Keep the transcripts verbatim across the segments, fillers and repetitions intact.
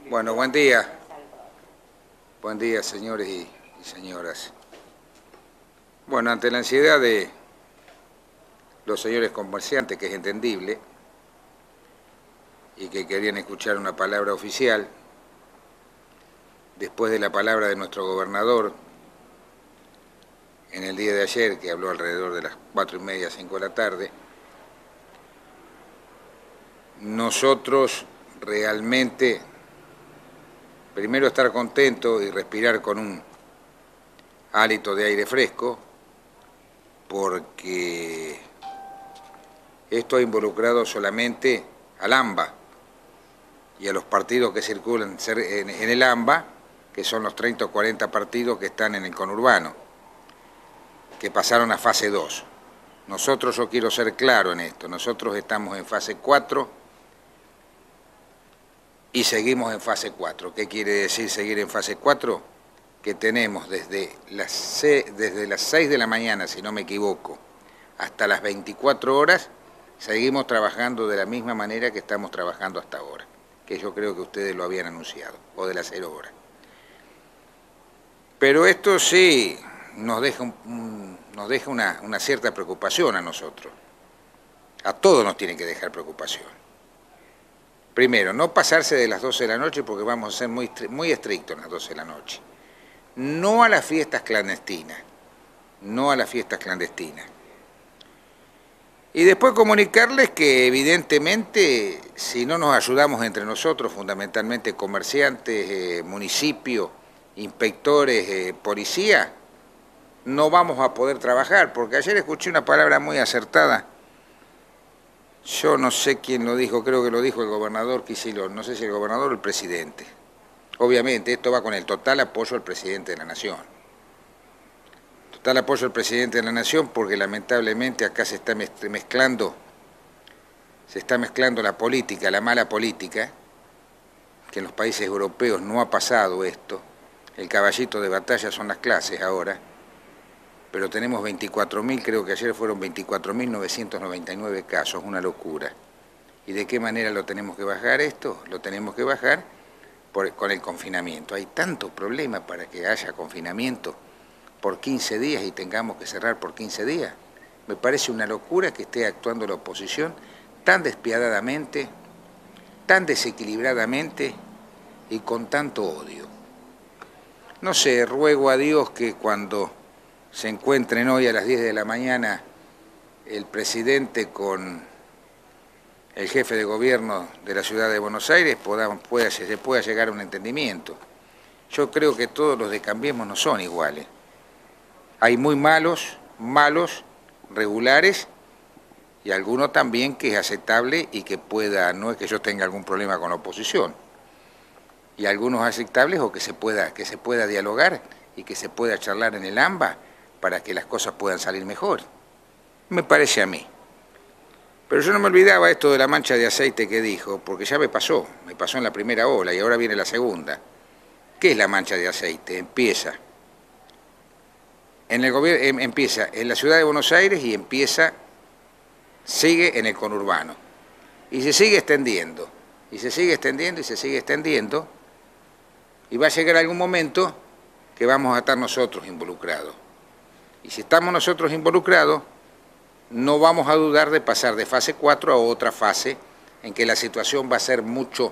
Bueno, buen día. Buen día, señores y, y señoras. Bueno, ante la ansiedad de los señores comerciantes, que es entendible, y que querían escuchar una palabra oficial, después de la palabra de nuestro gobernador en el día de ayer, que habló alrededor de las cuatro y media, cinco de la tarde, nosotros realmente, primero estar contentos y respirar con un hálito de aire fresco, porque esto ha involucrado solamente al AMBA y a los partidos que circulan en el AMBA, que son los treinta o cuarenta partidos que están en el conurbano, que pasaron a fase dos. Nosotros, yo quiero ser claro en esto, nosotros estamos en fase cuatro y seguimos en fase cuatro. ¿Qué quiere decir seguir en fase cuatro? Que tenemos desde las, desde las seis de la mañana, si no me equivoco, hasta las veinticuatro horas, seguimos trabajando de la misma manera que estamos trabajando hasta ahora, que yo creo que ustedes lo habían anunciado, o de las cero horas. Pero esto sí nos deja, un, nos deja una, una cierta preocupación a nosotros. A todos nos tiene que dejar preocupación. Primero, no pasarse de las doce de la noche, porque vamos a ser muy, muy estrictos en las doce de la noche. No a las fiestas clandestinas, no a las fiestas clandestinas. Y después comunicarles que evidentemente si no nos ayudamos entre nosotros, fundamentalmente comerciantes, eh, municipios, inspectores, eh, policía, no vamos a poder trabajar, porque ayer escuché una palabra muy acertada. Yo no sé quién lo dijo, creo que lo dijo el gobernador Kicillof, no sé si el gobernador o el presidente. Obviamente esto va con el total apoyo al presidente de la Nación. Total apoyo al presidente de la Nación porque lamentablemente acá se está mezclando, se está mezclando la política, la mala política, que en los países europeos no ha pasado esto. El caballito de batalla son las clases ahora, pero tenemos veinticuatro mil, creo que ayer fueron veinticuatro mil novecientos noventa y nueve casos, una locura. ¿Y de qué manera lo tenemos que bajar esto? Lo tenemos que bajar por, con el confinamiento. Hay tantos problemas para que haya confinamiento por quince días y tengamos que cerrar por quince días. Me parece una locura que esté actuando la oposición tan despiadadamente, tan desequilibradamente y con tanto odio. No sé, ruego a Dios que cuando se encuentren hoy a las diez de la mañana el presidente con el jefe de gobierno de la ciudad de Buenos Aires pueda, pueda, se pueda llegar a un entendimiento. Yo creo que todos los de Cambiemos no son iguales. Hay muy malos, malos, regulares, y alguno también que es aceptable y que pueda, no es que yo tenga algún problema con la oposición, y algunos aceptables o que se pueda, que se pueda dialogar y que se pueda charlar en el AMBA para que las cosas puedan salir mejor. Me parece a mí. Pero yo no me olvidaba esto de la mancha de aceite que dijo, porque ya me pasó, me pasó en la primera ola y ahora viene la segunda. ¿Qué es la mancha de aceite? Empieza en el gobierno, empieza en la ciudad de Buenos Aires y empieza, sigue en el conurbano. Y se sigue extendiendo, y se sigue extendiendo, y se sigue extendiendo, y va a llegar algún momento que vamos a estar nosotros involucrados. Y si estamos nosotros involucrados, no vamos a dudar de pasar de fase cuatro a otra fase en que la situación va a ser mucho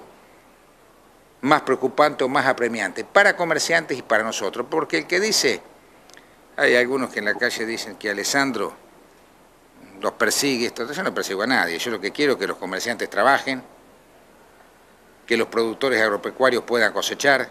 más preocupante o más apremiante para comerciantes y para nosotros. Porque el que dice, hay algunos que en la calle dicen que Alessandro los persigue, esto, yo no persigo a nadie, yo lo que quiero es que los comerciantes trabajen, que los productores agropecuarios puedan cosechar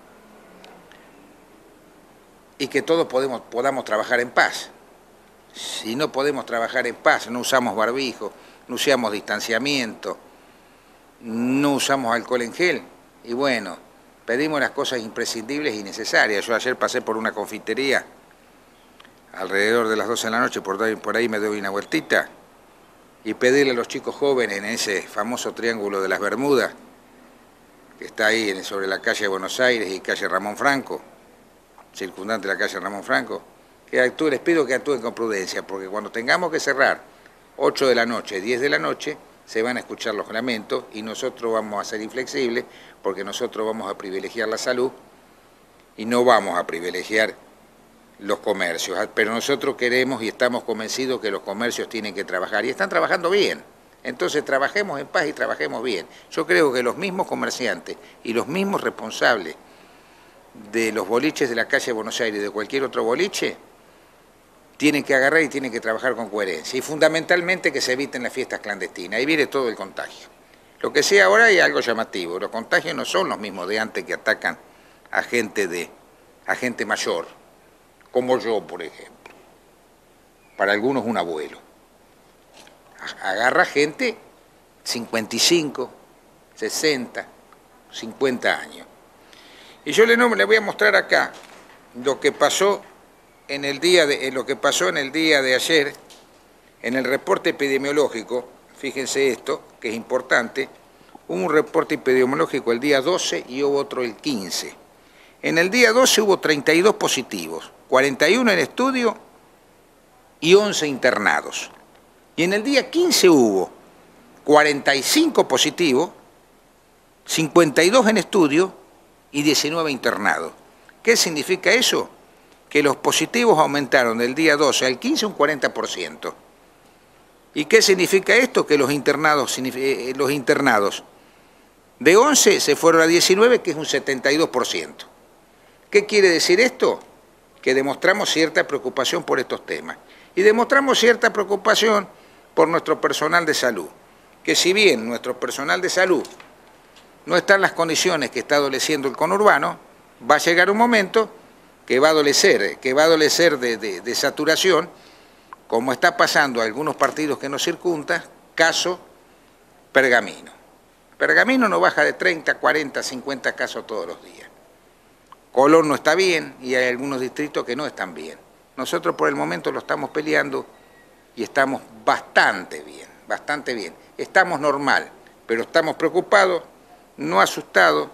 y que todos podemos, podamos trabajar en paz. Si no podemos trabajar en paz, no usamos barbijo, no usamos distanciamiento, no usamos alcohol en gel, y bueno, pedimos las cosas imprescindibles y necesarias. Yo ayer pasé por una confitería alrededor de las doce de la noche, por ahí, por ahí me doy una vueltita, y pedirle a los chicos jóvenes en ese famoso triángulo de las Bermudas, que está ahí sobre la calle de Buenos Aires y calle Ramón Franco, circundante de la calle Ramón Franco, que actúen, les pido que actúen con prudencia, porque cuando tengamos que cerrar ocho de la noche, diez de la noche, se van a escuchar los lamentos y nosotros vamos a ser inflexibles porque nosotros vamos a privilegiar la salud y no vamos a privilegiar los comercios. Pero nosotros queremos y estamos convencidos que los comercios tienen que trabajar y están trabajando bien. Entonces trabajemos en paz y trabajemos bien. Yo creo que los mismos comerciantes y los mismos responsables de los boliches de la calle de Buenos Aires y de cualquier otro boliche tienen que agarrar y tienen que trabajar con coherencia y fundamentalmente que se eviten las fiestas clandestinas. Ahí viene todo el contagio. Lo que sí ahora hay algo llamativo, los contagios no son los mismos de antes que atacan a gente, de, a gente mayor, como yo, por ejemplo. Para algunos un abuelo. Agarra gente cincuenta y cinco, sesenta, cincuenta años. Y yo le, no, le voy a mostrar acá lo que pasó en el día de, en lo que pasó en el día de ayer en el reporte epidemiológico. Fíjense esto, que es importante. Hubo un reporte epidemiológico el día doce y hubo otro el quince. En el día doce hubo treinta y dos positivos, cuarenta y uno en estudio y once internados. Y en el día quince hubo cuarenta y cinco positivos, cincuenta y dos en estudio y diecinueve internados. ¿Qué significa eso? Que los positivos aumentaron del día doce al quince un cuarenta por ciento. ¿Y qué significa esto? Que los internados, los internados de once se fueron a diecinueve, que es un setenta y dos por ciento. ¿Qué quiere decir esto? Que demostramos cierta preocupación por estos temas. Y demostramos cierta preocupación por nuestro personal de salud. Que si bien nuestro personal de salud no está en las condiciones que está adoleciendo el conurbano, va a llegar un momento que va a adolecer, que va a adolecer de, de, de saturación, como está pasando a algunos partidos que nos circundan, caso Pergamino. Pergamino no baja de treinta, cuarenta, cincuenta casos todos los días. Colón no está bien y hay algunos distritos que no están bien. Nosotros por el momento lo estamos peleando y estamos bastante bien, bastante bien. Estamos normal, pero estamos preocupados, no asustados,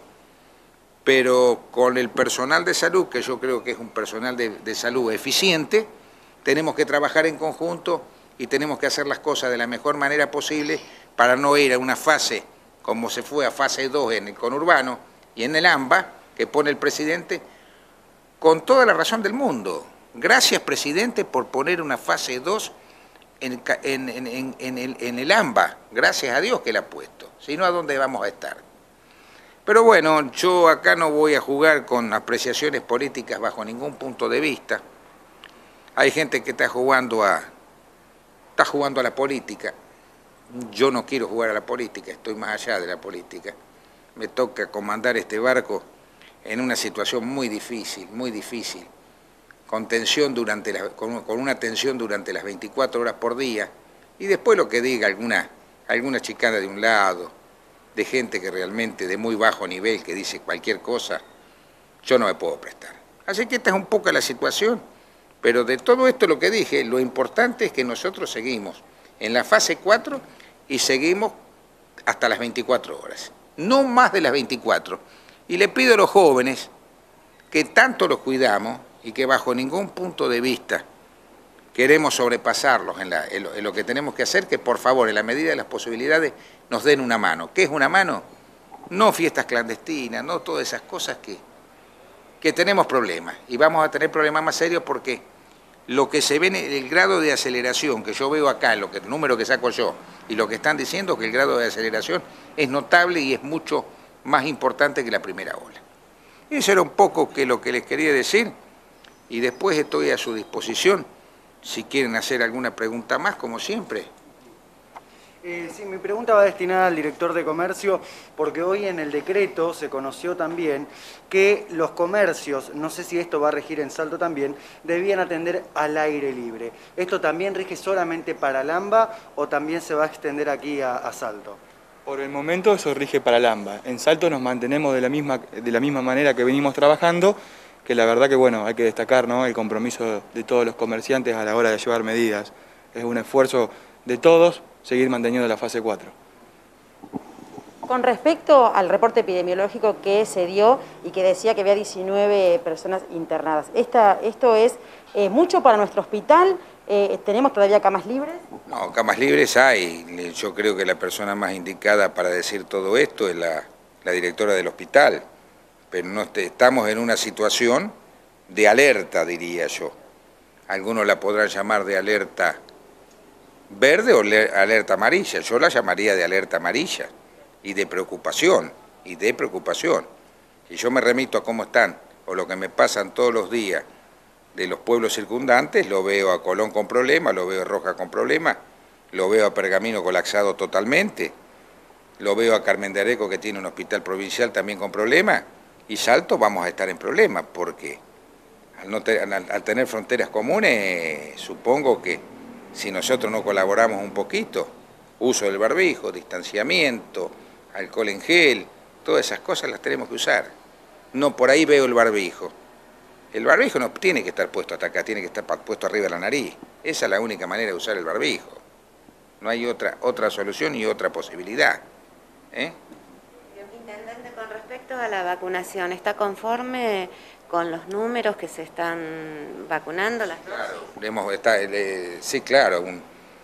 pero con el personal de salud, que yo creo que es un personal de, de salud eficiente, tenemos que trabajar en conjunto y tenemos que hacer las cosas de la mejor manera posible para no ir a una fase como se fue a fase dos en el conurbano y en el AMBA, que pone el presidente, con toda la razón del mundo. Gracias, presidente, por poner una fase dos en, en, en, en, el, en el AMBA. Gracias a Dios que la ha puesto. Si no, ¿a dónde vamos a estar? Pero bueno, yo acá no voy a jugar con apreciaciones políticas bajo ningún punto de vista. Hay gente que está jugando a, está jugando a la política. Yo no quiero jugar a la política, estoy más allá de la política. Me toca comandar este barco en una situación muy difícil, muy difícil, con tensión durante la, con, con una tensión durante las veinticuatro horas por día, y después lo que diga alguna, alguna chicana de un lado, de gente que realmente de muy bajo nivel, que dice cualquier cosa, yo no me puedo prestar. Así que esta es un poco la situación, pero de todo esto lo que dije, lo importante es que nosotros seguimos en la fase cuatro y seguimos hasta las veinticuatro horas, no más de las veinticuatro. Y le pido a los jóvenes que tanto los cuidamos y que bajo ningún punto de vista queremos sobrepasarlos en, la, en, lo, en lo que tenemos que hacer, que por favor, en la medida de las posibilidades, nos den una mano. ¿Qué es una mano? No fiestas clandestinas, no todas esas cosas que, que tenemos problemas. Y vamos a tener problemas más serios porque lo que se ve en el grado de aceleración que yo veo acá, lo que, el número que saco yo, y lo que están diciendo, que el grado de aceleración es notable y es mucho más importante que la primera ola. Eso era un poco que lo que les quería decir, y después estoy a su disposición si quieren hacer alguna pregunta más, como siempre. Eh, sí, mi pregunta va destinada al director de comercio, porque hoy en el decreto se conoció también que los comercios, no sé si esto va a regir en Salto también, debían atender al aire libre. ¿Esto también rige solamente para el AMBA o también se va a extender aquí a, a Salto? Por el momento eso rige para el AMBA. En Salto nos mantenemos de la misma, de la misma manera que venimos trabajando, que la verdad que bueno, hay que destacar, ¿no?, el compromiso de todos los comerciantes a la hora de llevar medidas. Es un esfuerzo de todos seguir manteniendo la fase cuatro. Con respecto al reporte epidemiológico que se dio y que decía que había diecinueve personas internadas, Esta, ¿esto es eh, mucho para nuestro hospital? Eh, ¿Tenemos todavía camas libres? No, camas libres hay. Yo creo que la persona más indicada para decir todo esto es la, la directora del hospital. Pero no te, estamos en una situación de alerta, diría yo. Algunos la podrán llamar de alerta verde o alerta amarilla. Yo la llamaría de alerta amarilla. Y de preocupación, y de preocupación. Y yo me remito a cómo están, o lo que me pasan todos los días de los pueblos circundantes, lo veo a Colón con problemas, lo veo a Roja con problemas, lo veo a Pergamino colapsado totalmente, lo veo a Carmen de Areco que tiene un hospital provincial también con problemas, y Salto vamos a estar en problemas, porque al, no te, al, al tener fronteras comunes, supongo que si nosotros no colaboramos un poquito, uso del barbijo, distanciamiento, alcohol en gel, todas esas cosas las tenemos que usar. No por ahí veo el barbijo. El barbijo no tiene que estar puesto hasta acá, tiene que estar puesto arriba de la nariz. Esa es la única manera de usar el barbijo. No hay otra, otra solución y otra posibilidad. ¿Eh? Intendente, con respecto a la vacunación, ¿está conforme con los números que se están vacunando? Las claro, hemos, está, eh, sí, claro. Un,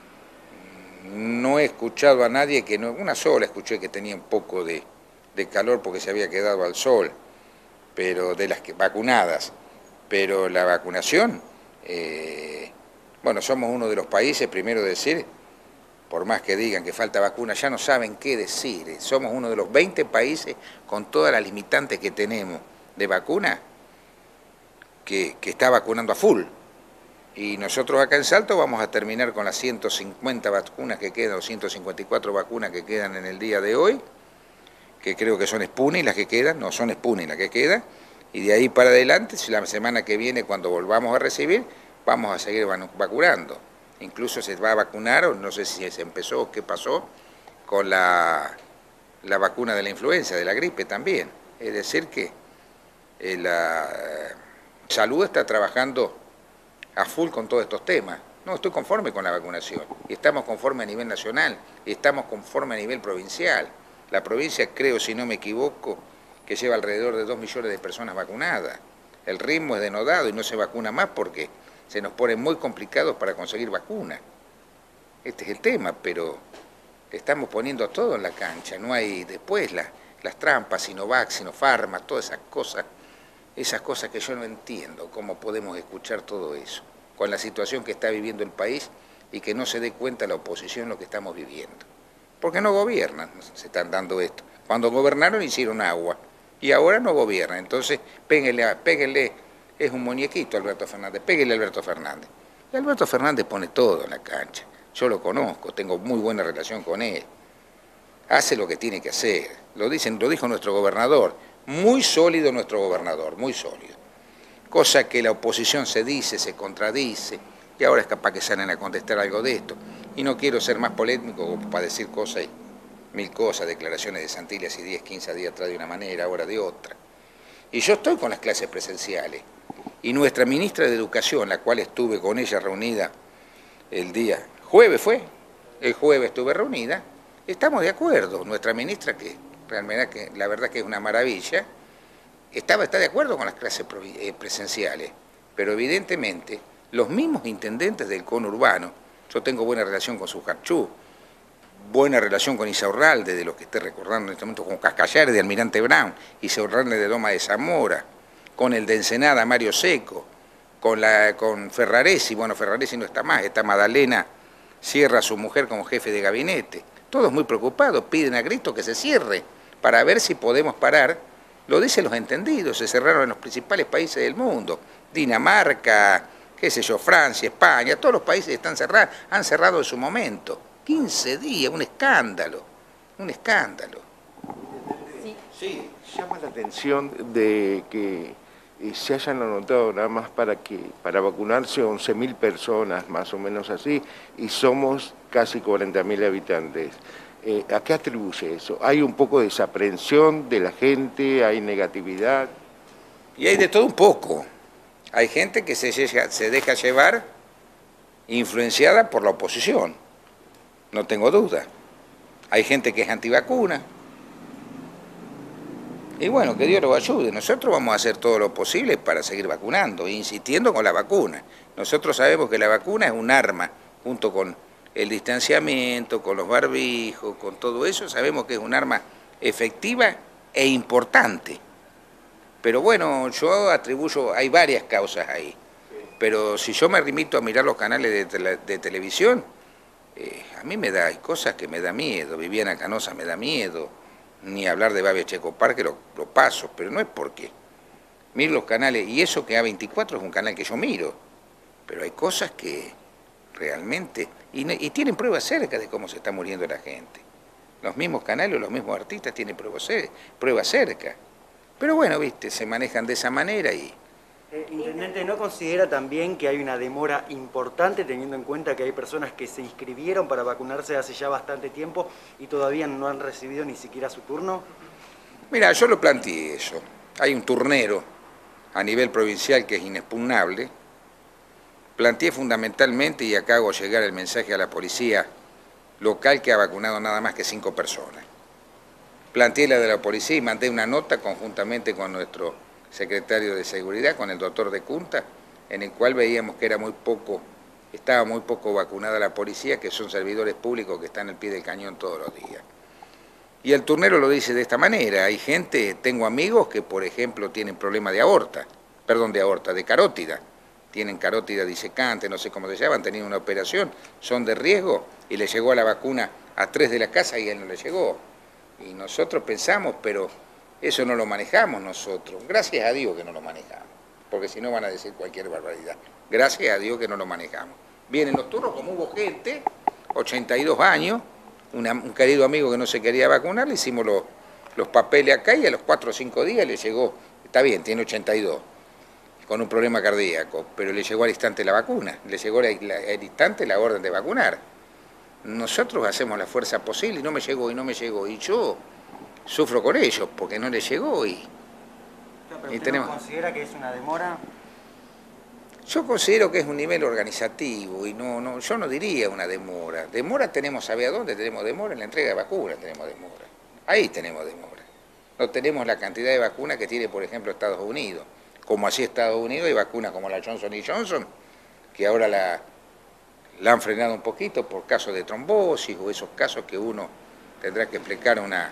no he escuchado a nadie que no, una sola escuché que tenía un poco de, de calor porque se había quedado al sol, pero de las que vacunadas. Pero la vacunación, eh, bueno, somos uno de los países, primero decir, por más que digan que falta vacuna, ya no saben qué decir. Somos uno de los veinte países con todas las limitantes que tenemos de vacuna que, que está vacunando a full. Y nosotros acá en Salto vamos a terminar con las ciento cincuenta vacunas que quedan, o ciento cincuenta y cuatro vacunas que quedan en el día de hoy, que creo que son Sputnik las que quedan, no, son Sputnik las que quedan, y de ahí para adelante, si la semana que viene, cuando volvamos a recibir, vamos a seguir vacunando. Incluso se va a vacunar, o no sé si se empezó o qué pasó, con la, la vacuna de la influenza, de la gripe también. Es decir que eh, la salud está trabajando a full con todos estos temas. No, estoy conforme con la vacunación. Y estamos conforme a nivel nacional, y estamos conforme a nivel provincial. La provincia, creo, si no me equivoco, que lleva alrededor de dos millones de personas vacunadas. El ritmo es denodado y no se vacuna más porque se nos pone muy complicados para conseguir vacunas. Este es el tema, pero estamos poniendo todo en la cancha. No hay después la, las trampas, Sinovac, Sinopharma, todas esas cosas. Esas cosas que yo no entiendo, cómo podemos escuchar todo eso, con la situación que está viviendo el país y que no se dé cuenta la oposición lo que estamos viviendo. Porque no gobiernan, se están dando esto. Cuando gobernaron hicieron agua y ahora no gobiernan. Entonces, péguenle, péguenle, es un muñequito Alberto Fernández, péguenle a Alberto Fernández. Y Alberto Fernández pone todo en la cancha. Yo lo conozco, tengo muy buena relación con él. Hace lo que tiene que hacer. Lo dicen, lo dijo nuestro gobernador. Muy sólido nuestro gobernador, muy sólido. Cosa que la oposición se dice, se contradice, y ahora es capaz que salen a contestar algo de esto. Y no quiero ser más polémico como para decir cosas y mil cosas, declaraciones de Santilli hace diez, quince días atrás de una manera, ahora de otra. Y yo estoy con las clases presenciales. Y nuestra ministra de Educación, la cual estuve con ella reunida el día jueves fue, el jueves estuve reunida, estamos de acuerdo. Nuestra ministra, que realmente que la verdad que es una maravilla, estaba, está de acuerdo con las clases presenciales, pero evidentemente los mismos intendentes del conurbano, yo tengo buena relación con Sujarchú, buena relación con Isaurralde, de lo que esté recordando en este momento, con Cascallares de Almirante Brown, Isaurralde de Loma de Zamora, con el de Ensenada, Mario Seco, con, la, con Ferraresi, bueno, Ferraresi no está más, está Madalena Sierra, su mujer, como jefe de gabinete. Todos muy preocupados, piden a grito que se cierre para ver si podemos parar. Lo dicen los entendidos, se cerraron en los principales países del mundo. Dinamarca, qué sé yo, Francia, España, todos los países están cerrados, han cerrado en su momento. quince días, un escándalo, un escándalo. Sí. Sí. Llama la atención de que se hayan anotado nada más para que para vacunarse once mil personas, más o menos así, y somos casi cuarenta mil habitantes. Eh, ¿A qué atribuye eso? ¿Hay un poco de desaprensión de la gente? ¿Hay negatividad? Y hay de todo un poco. Hay gente que se, se deja llevar influenciada por la oposición, no tengo duda. Hay gente que es antivacuna, Y bueno, que Dios lo ayude. Nosotros vamos a hacer todo lo posible para seguir vacunando, insistiendo con la vacuna. Nosotros sabemos que la vacuna es un arma, junto con el distanciamiento, con los barbijos, con todo eso, sabemos que es un arma efectiva e importante. Pero bueno, yo atribuyo, hay varias causas ahí, pero si yo me remito a mirar los canales de, tele, de televisión, eh, a mí me da, hay cosas que me da miedo. Viviana Canosa me da miedo, ni hablar de Babi Echecopar, que lo, lo paso, pero no es porque miro los canales, y eso que A veinticuatro es un canal que yo miro, pero hay cosas que realmente, y, y tienen pruebas cerca de cómo se está muriendo la gente. Los mismos canales, los mismos artistas tienen pruebas, pruebas cerca. Pero bueno, viste, se manejan de esa manera y... Eh, Intendente, ¿no considera también que hay una demora importante teniendo en cuenta que hay personas que se inscribieron para vacunarse hace ya bastante tiempo y todavía no han recibido ni siquiera su turno? Mira, yo lo planteé eso. Hay un turnero a nivel provincial que es inexpugnable. Planteé fundamentalmente, y acá hago llegar el mensaje a la policía local, que ha vacunado nada más que cinco personas. Planteé la de la policía y mandé una nota conjuntamente con nuestro secretario de Seguridad, con el doctor de Cunta, en el cual veíamos que era muy poco, estaba muy poco vacunada la policía, que son servidores públicos que están al pie del cañón todos los días. Y el turnero lo dice de esta manera: hay gente, tengo amigos que por ejemplo tienen problemas de aorta, perdón, de aorta, de carótida, tienen carótida disecante, no sé cómo se llama, han tenido una operación, son de riesgo, y le llegó a la vacuna a tres de la casa y a él no le llegó. Y nosotros pensamos, pero eso no lo manejamos nosotros. Gracias a Dios que no lo manejamos, porque si no van a decir cualquier barbaridad. Gracias a Dios que no lo manejamos. Vienen los turnos, como hubo gente, ochenta y dos años, una, un querido amigo que no se quería vacunar, le hicimos los, los papeles acá y a los cuatro o cinco días le llegó, está bien, tiene ochenta y dos, con un problema cardíaco, pero le llegó al instante la vacuna, le llegó al instante la orden de vacunar. Nosotros hacemos la fuerza posible y no me llegó y no me llegó, y yo sufro con ellos porque no les llegó y... No, pero y ¿usted tenemos... no considera que es una demora? Yo considero que es un nivel organizativo y no, no, yo no diría una demora. Demora tenemos, ¿sabe a dónde tenemos demora? En la entrega de vacunas tenemos demora. Ahí tenemos demora. No tenemos la cantidad de vacunas que tiene, por ejemplo, Estados Unidos. Como así Estados Unidos hay vacunas como la Johnson y Johnson, que ahora la, la han frenado un poquito por casos de trombosis o esos casos que uno tendrá que explicar a una,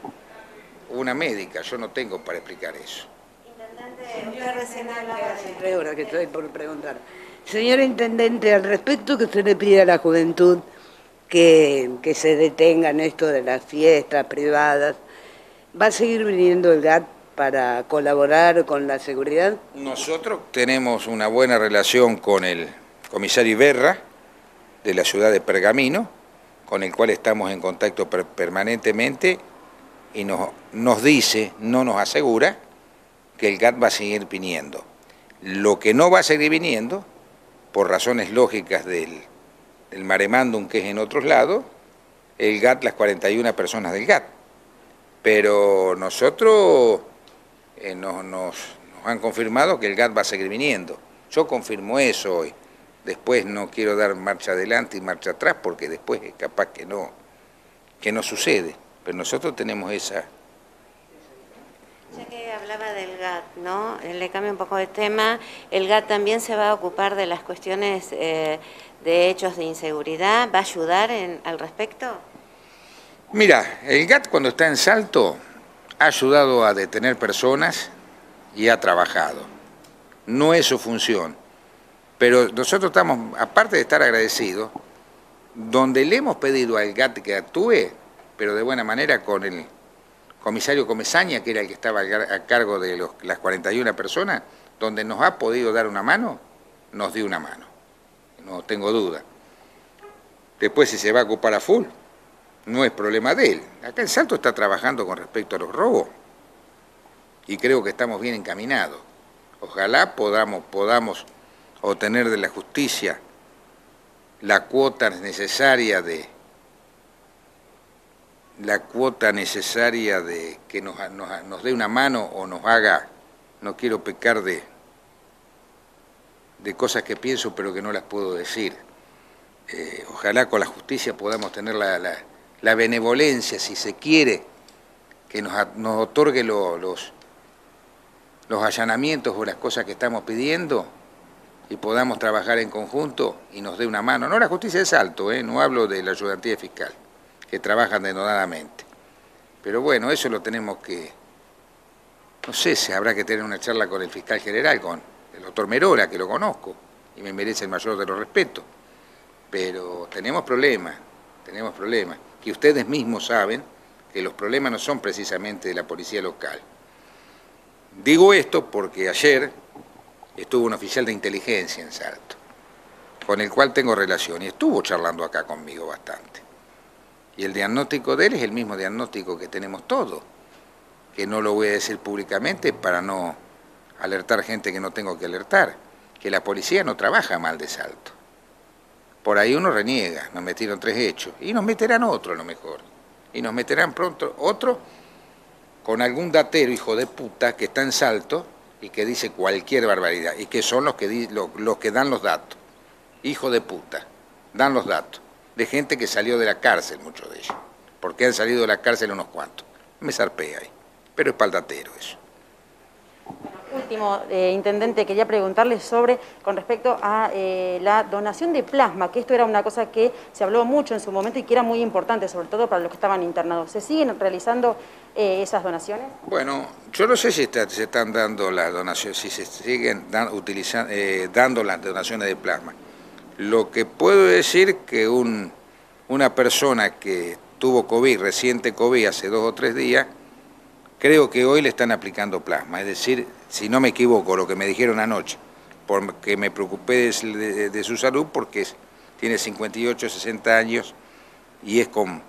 una médica. Yo no tengo para explicar eso. Señor, recién hablaba hace tres horas que estoy por preguntar. Señor Intendente, al respecto que usted le pide a la juventud que, que se detengan esto de las fiestas privadas, ¿va a seguir viniendo el G A T para colaborar con la seguridad? Nosotros tenemos una buena relación con el comisario Iberra de la ciudad de Pergamino, con el cual estamos en contacto per permanentemente y nos, nos dice, no nos asegura, que el G A T va a seguir viniendo. Lo que no va a seguir viniendo, por razones lógicas del, del maremándum que es en otros lados, el G A T, las cuarenta y una personas del G A T. Pero nosotros eh, nos, nos, nos han confirmado que el G A T va a seguir viniendo. Yo confirmo eso hoy. Después no quiero dar marcha adelante y marcha atrás porque después es capaz que no, que no sucede. Pero nosotros tenemos esa... Ya que hablaba del G A T, ¿no? Le cambio un poco de tema. ¿El G A T también se va a ocupar de las cuestiones eh, de hechos de inseguridad? ¿Va a ayudar en, al respecto? Mira, el G A T cuando está en Salto ha ayudado a detener personas y ha trabajado. No es su función, pero nosotros estamos, aparte de estar agradecidos, donde le hemos pedido al G A T que actúe, pero de buena manera con el comisario Comesaña, que era el que estaba a cargo de los, las cuarenta y una personas, donde nos ha podido dar una mano, nos dio una mano, no tengo duda. Después si se va a ocupar a full, no es problema de él. Acá en Salto está trabajando con respecto a los robos y creo que estamos bien encaminados. Ojalá podamos, podamos obtener de la justicia la cuota necesaria de la cuota necesaria de que nos, nos, nos dé una mano o nos haga, no quiero pecar de, de cosas que pienso pero que no las puedo decir. Eh, ojalá con la justicia podamos tener la, la, la benevolencia, si se quiere, que nos, nos otorgue lo, los, los allanamientos o las cosas que estamos pidiendo y podamos trabajar en conjunto y nos dé una mano. No la justicia de Salto, ¿eh? No hablo de la ayudantía fiscal, que trabajan denodadamente. Pero bueno, eso lo tenemos que, no sé, si habrá que tener una charla con el fiscal general, con el doctor Merola, que lo conozco y me merece el mayor de los respetos. Pero tenemos problemas, tenemos problemas, que ustedes mismos saben que los problemas no son precisamente de la policía local. Digo esto porque ayer estuvo un oficial de inteligencia en Salto, con el cual tengo relación, y estuvo charlando acá conmigo bastante. Y el diagnóstico de él es el mismo diagnóstico que tenemos todos, que no lo voy a decir públicamente para no alertar gente que no tengo que alertar, que la policía no trabaja mal de Salto. Por ahí uno reniega, nos metieron tres hechos, y nos meterán otro a lo mejor, y nos meterán pronto otro con algún datero hijo de puta que está en Salto y que dice cualquier barbaridad, y que son los que, di, los, los que dan los datos, hijo de puta, dan los datos, de gente que salió de la cárcel, muchos de ellos, porque han salido de la cárcel unos cuantos. Me zarpé ahí, pero es paldatero eso. Último, eh, Intendente, quería preguntarle sobre, con respecto a eh, la donación de plasma, que esto era una cosa que se habló mucho en su momento y que era muy importante, sobre todo para los que estaban internados. ¿Se siguen realizando eh, esas donaciones? Bueno, yo no sé si está, se están dando las donaciones, si se siguen dan, utilizando, eh, dando las donaciones de plasma. Lo que puedo decir que un, una persona que tuvo COVID, reciente COVID, hace dos o tres días, creo que hoy le están aplicando plasma, es decir, si no me equivoco, lo que me dijeron anoche, porque me preocupé de, de, de su salud, porque es, tiene cincuenta y ocho, sesenta años y es con,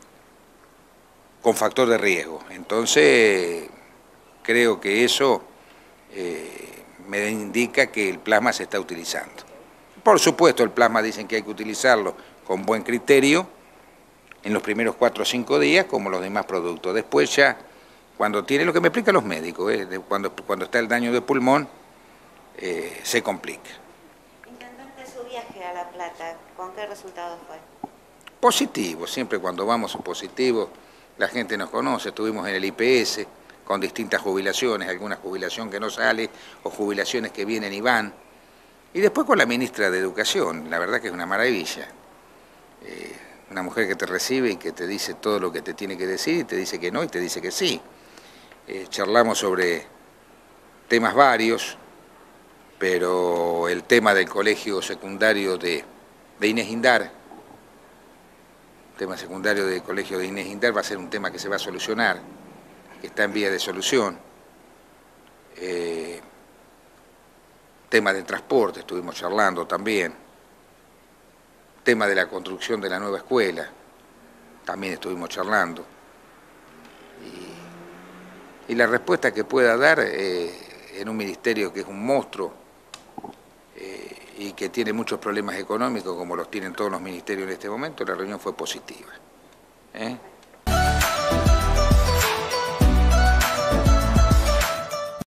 con factor de riesgo. Entonces, creo que eso eh, me indica que el plasma se está utilizando. Por supuesto, el plasma dicen que hay que utilizarlo con buen criterio en los primeros cuatro o cinco días, como los demás productos. Después ya, cuando tiene, lo que me explican los médicos, eh, de cuando, cuando está el daño de pulmón, eh, se complica. Intendente, su viaje a La Plata, ¿con qué resultado fue? Positivo, siempre cuando vamos positivo, la gente nos conoce, estuvimos en el I P S con distintas jubilaciones, alguna jubilación que no sale, o jubilaciones que vienen y van, y después con la ministra de Educación, la verdad que es una maravilla. Eh, una mujer que te recibe y que te dice todo lo que te tiene que decir, y te dice que no y te dice que sí. Eh, charlamos sobre temas varios, pero el tema del colegio secundario de, de Inés Indar, el tema secundario del colegio de Inés Indar va a ser un tema que se va a solucionar, que está en vía de solución. Eh, tema del transporte, estuvimos charlando también. Tema de la construcción de la nueva escuela, también estuvimos charlando. Y, y la respuesta que pueda dar eh, en un ministerio que es un monstruo eh, y que tiene muchos problemas económicos, como los tienen todos los ministerios en este momento, la reunión fue positiva. ¿Eh?